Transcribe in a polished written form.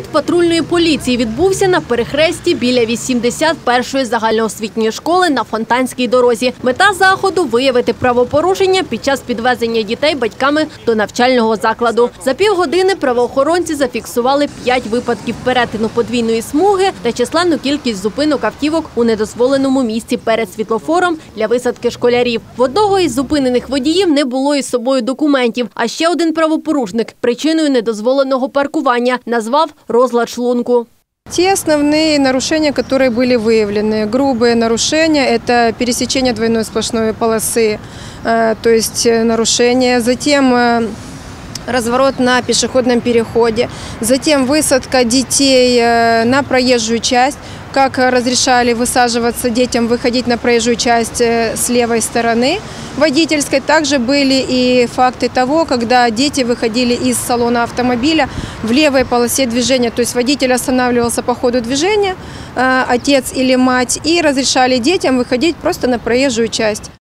Рейд патрульної поліції відбувся на перехресті біля 81-ї загальноосвітньої школи на Фонтанській дорозі. Мета заходу – виявити правопорушення під час підвезення дітей батьками до навчального закладу. За півгодини правоохоронці зафіксували 5 випадків перетину подвійної смуги та численну кількість зупинок автівок у недозволеному місці перед світлофором для висадки школярів. В одного із зупинених водіїв не було із собою документів, а ще один правопорушник причиною недозволеного паркування назвав розлад шлунку. Те основные нарушения, которые были выявлены, грубые нарушения, это пересечение двойной сплошной полосы, то есть нарушение, затем разворот на пешеходном переходе, затем высадка детей на проезжую часть, как разрешали высаживаться детям, выходить на проезжую часть с левой стороны водительской. Также были и факты того, когда дети выходили из салона автомобиля в левой полосе движения. То есть водитель останавливался по ходу движения, отец или мать, и разрешали детям выходить просто на проезжую часть.